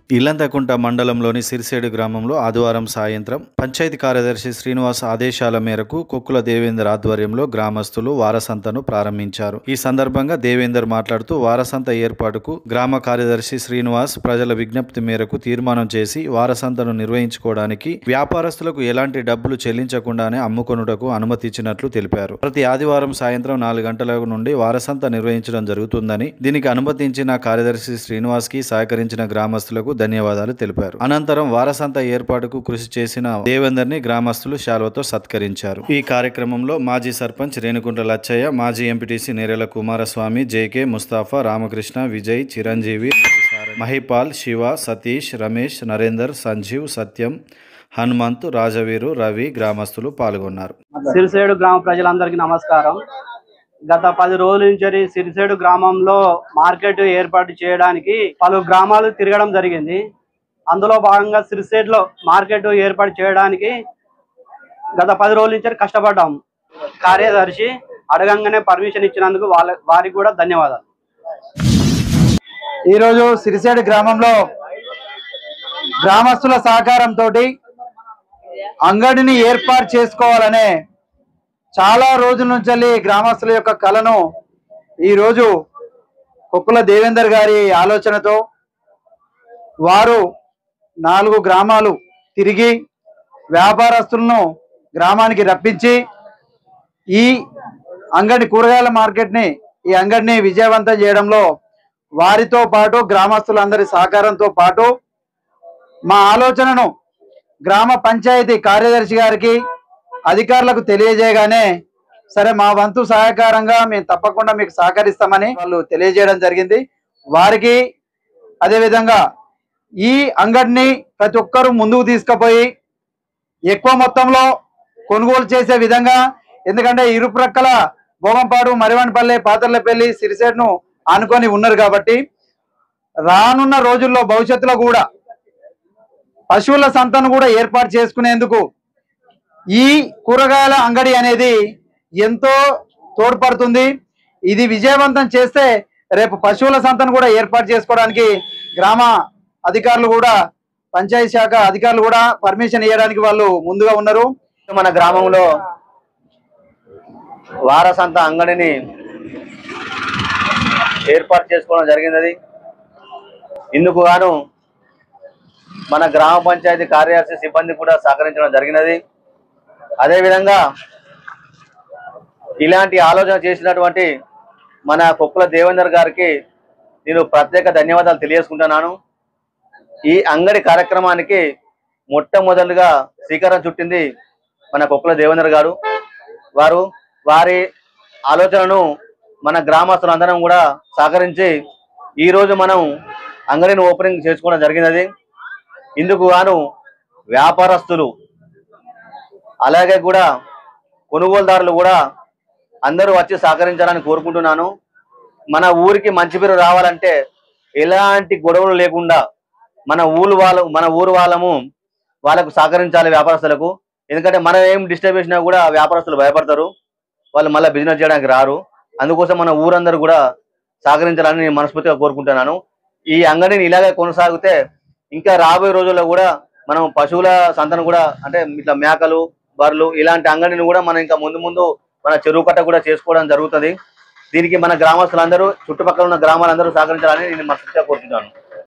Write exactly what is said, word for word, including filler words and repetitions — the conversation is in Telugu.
ఇల్లంతకుంట మండలంలోని సిరిసేడు గ్రామంలో ఆదివారం సాయంత్రం పంచాయతీ కార్యదర్శి శ్రీనివాస్ ఆదేశాల మేరకు కొక్కుల దేవేందర్ ఆధ్వర్యంలో గ్రామస్తులు వారసంతను ప్రారంభించారు. ఈ సందర్భంగా దేవేందర్ మాట్లాడుతూ వారసంత ఏర్పాటుకు గ్రామ కార్యదర్శి శ్రీనివాస్ ప్రజల విజ్ఞప్తి మేరకు తీర్మానం చేసి వారసంతను నిర్వహించుకోవడానికి వ్యాపారస్తులకు ఎలాంటి డబ్బులు చెల్లించకుండానే అమ్ముకొనుటకు అనుమతి ఇచ్చినట్లు తెలిపారు. ప్రతి ఆదివారం సాయంత్రం నాలుగు గంటల నుండి వారసంత నిర్వహించడం జరుగుతుందని, దీనికి అనుమతించిన కార్యదర్శి శ్రీనివాస్ కి సహకరించిన గ్రామస్తులకు ధన్యవాదాలు తెలిపారు. అనంతరం వారసంత ఏర్పాటుకు కృషి చేసిన దేవేందర్ ని గ్రామస్తులు శాల్వతో సత్కరించారు. ఈ కార్యక్రమంలో మాజీ సర్పంచ్ రేణుకుంట లచ్చయ్య, మాజీ ఎంపీటీసీ నేరెల కుమారస్వామి, జేకే, ముస్తాఫా, రామకృష్ణ, విజయ్, చిరంజీవి, మహిపాల్, శివ, సతీష్, రమేష్, నరేందర్, సంజీవ్, సత్యం, హనుమంత్, రాజవీరు, రవి గ్రామస్తులు పాల్గొన్నారు. సిరిసేడు గ్రామ ప్రజలందరికీ నమస్కారం. గత పది రోజుల నుంచి సిరిసేడు గ్రామంలో మార్కెట్ ఏర్పాటు చేయడానికి పలు గ్రామాలు తిరగడం జరిగింది. అందులో భాగంగా సిరిసేడులో మార్కెట్ ఏర్పాటు చేయడానికి గత పది రోజుల నుంచి కష్టపడ్డాం. కార్యదర్శి అడగంగానే పర్మిషన్ ఇచ్చినందుకు వాళ్ళ వారికి కూడా ధన్యవాదాలు. ఈరోజు సిరిసేడు గ్రామంలో గ్రామస్తుల సహకారంతో అంగడిని ఏర్పాటు చేసుకోవాలనే చాలా రోజుల నుంచి గ్రామస్తుల యొక్క కలను ఈరోజు కొక్కుల దేవేందర్ గారి ఆలోచనతో వారు నాలుగు గ్రామాలు తిరిగి వ్యాపారస్తులను గ్రామానికి రప్పించి ఈ అంగడి కూరగాయల మార్కెట్ని ఈ అంగడిని విజయవంతం చేయడంలో వారితో పాటు గ్రామస్తులందరి సహకారంతో పాటు మా ఆలోచనను గ్రామ పంచాయతీ కార్యదర్శి గారికి అధికారులకు తెలియజేయగానే సరే మా వంతు సహకారంగా మేము తప్పకుండా మీకు సహకరిస్తామని వాళ్ళు తెలియజేయడం జరిగింది. వారికి అదేవిధంగా ఈ అంగడిని ప్రతి ఒక్కరూ ముందుకు తీసుకుపోయి ఎక్కువ మొత్తంలో కొనుగోలు చేసే విధంగా, ఎందుకంటే ఇరు ప్రక్కల భోగంపాడు, మరివన్పల్లె, పాతర్లపల్లి, సిరిసేడును ఆనుకొని ఉన్నారు కాబట్టి రానున్న రోజుల్లో భవిష్యత్తులో కూడా పశువుల సంతను కూడా ఏర్పాటు చేసుకునేందుకు ఈ కూరగాయల అంగడి అనేది ఎంతో తోడ్పడుతుంది. ఇది విజయవంతం చేస్తే రేపు పశువుల సంతను కూడా ఏర్పాటు చేసుకోవడానికి గ్రామ అధికారులు కూడా, పంచాయతీ శాఖ అధికారులు కూడా పర్మిషన్ ఇవ్వడానికి వాళ్ళు ముందుగా ఉన్నారు. మన గ్రామంలో వారసంత అంగడిని ఏర్పాటు చేసుకోవడం జరిగినది. ఇందుకు గాను మన గ్రామ పంచాయతీ కార్యదర్శి సిబ్బంది కూడా సహకరించడం జరిగినది. అదేవిధంగా ఇలాంటి ఆలోచన చేసినటువంటి మన కొక్కుల దేవేందర్ గారికి నేను ప్రత్యేక ధన్యవాదాలు తెలియజేసుకుంటున్నాను. ఈ అంగడి కార్యక్రమానికి మొట్టమొదటిగా శ్రీకారం చుట్టింది మన కొక్కుల దేవేందర్ గారు. వారు వారి ఆలోచనను మన గ్రామస్తులందరం కూడా సహకరించి ఈరోజు మనం అంగడిని ఓపెనింగ్ చేసుకోవడం జరిగినది. ఇందుకు గాను వ్యాపారస్తులు అలాగే కూడా కొనుగోలుదారులు కూడా అందరూ వచ్చి సహకరించాలని కోరుకుంటున్నాను. మన ఊరికి మంచి పేరు రావాలంటే ఎలాంటి గొడవలు లేకుండా మన ఊరు వాళ్ళ మన ఊరు వాళ్ళము వాళ్ళకు సహకరించాలి వ్యాపారస్తులకు. ఎందుకంటే మనం ఏం డిస్టర్బ్ చేసినా కూడా వ్యాపారస్తులు భయపడతారు, వాళ్ళు మళ్ళీ బిజినెస్ చేయడానికి రారు. అందుకోసం మన ఊరందరూ కూడా సహకరించాలని నేను మనస్ఫూర్తిగా కోరుకుంటున్నాను. ఈ అంగడిని ఇలాగే కొనసాగితే ఇంకా రాబోయే రోజుల్లో కూడా మనం పశువుల సంతను కూడా, అంటే ఇట్లా మేకలు, బర్రెలు ఇలాంటి అంగడిని కూడా మనం ఇంకా ముందు ముందు మన చెరువు కట్ట కూడా చేసుకోవడం జరుగుతుంది. దీనికి మన గ్రామస్తులందరూ, చుట్టుపక్కల ఉన్న గ్రామాలందరూ సహకరించాలని నేను మనస్ఫూర్తిగా కోరుకుంటున్నాను.